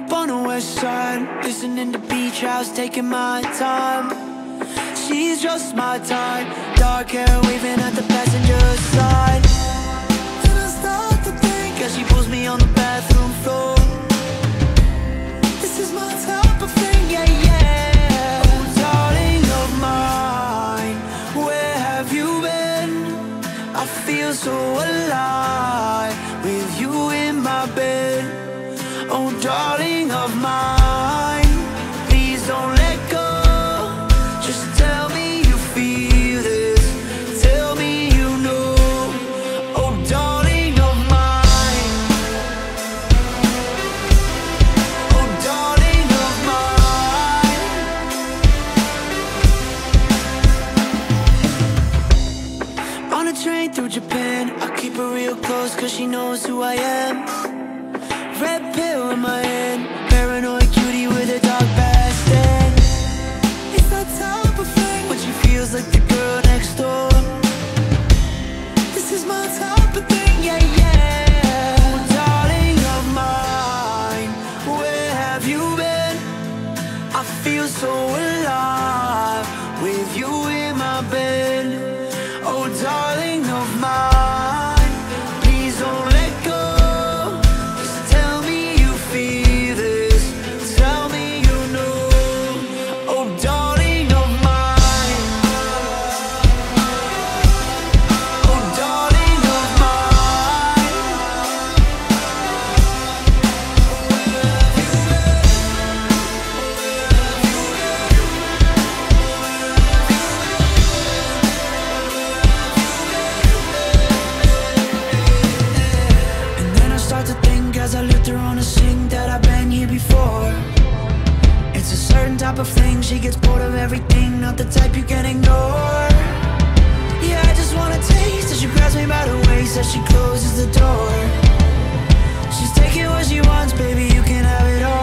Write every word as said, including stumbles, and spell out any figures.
up on the west side, listening to beach house, taking my time. She's just my type, dark hair waving at the passenger side. Then I start to think as she pulls me on the bathroom floor. This is my type of thing, yeah, yeah. Oh, darling of mine, where have you been? I feel so alive with you in my bed. Oh, darling of mine, please don't let go. Just tell me you feel this, tell me you know. Oh, darling of mine, oh, darling of mine. On a train through Japan, I keep her real close cause she knows who I am. Red pill in my hand, paranoid cutie with a dog past ten. It's that type of thing when she feels like the girl next door. This is my type of thing, yeah, yeah. Oh, darling of mine, where have you been? I feel so alive with you in my bed. Oh, darling of mine, please don't let go. Type of thing, she gets bored of everything, not the type you can ignore. Yeah, I just wanna taste as she grabs me by the waist as she closes the door. She's taking what she wants, baby, you can have it all.